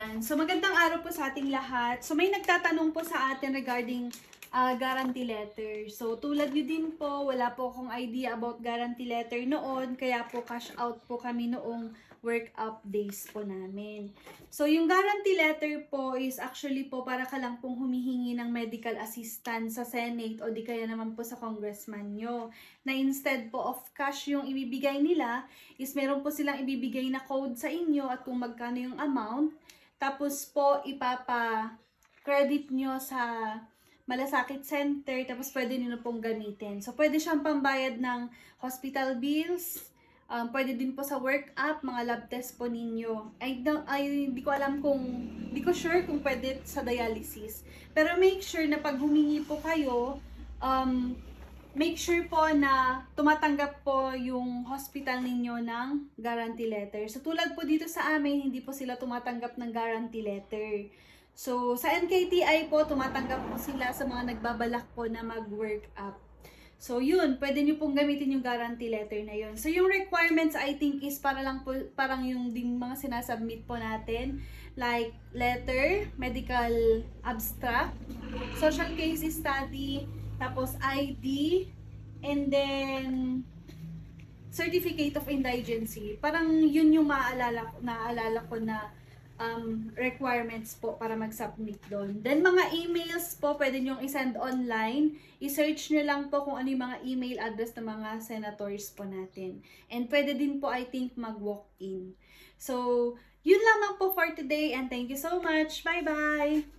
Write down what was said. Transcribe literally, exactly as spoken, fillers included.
So magandang araw po sa ating lahat. So may nagtatanong po sa atin regarding uh, guarantee letter. So tulad nyo din po, wala po akong idea about guarantee letter noon, kaya po cash out po kami noong work up days po namin. So yung guarantee letter po is actually po para ka lang pong humihingi ng medical assistance sa Senate o di kaya naman po sa congressman nyo. Na instead po of cash yung ibibigay nila, is meron po silang ibibigay na code sa inyo at kung magkano yung amount. Tapos po, ipapa-credit nyo sa Malasakit Center, tapos pwede nyo na pong gamitin. So, pwede siyang pambayad ng hospital bills, um, pwede din po sa work-up, mga lab test po ninyo. Ay, ay, hindi ko alam kung, hindi ko sure kung pwede sa dialysis. Pero make sure na pag humingi po kayo, um, make sure po na tumatanggap po yung hospital ninyo ng guarantee letter. So, tulad po dito sa amin, hindi po sila tumatanggap ng guarantee letter. So, sa N K T I po, tumatanggap po sila sa mga nagbabalak po na mag-work up. So, yun, pwede nyo pong gamitin yung guarantee letter na yun. So, yung requirements, I think, is para lang po, parang yung ding mga sinasubmit po natin. Like, letter, medical abstract, social case study, tapos I D, and then certificate of indigency. Parang yun yung maaalala, naaalala ko na um, requirements po para mag-submit doon. Then mga emails po, pwede nyong isend online. I-search nyo lang po kung ano yung mga email address ng mga senators po natin. And pwede din po, I think, mag-walk-in. So, yun lamang po for today and thank you so much. Bye-bye!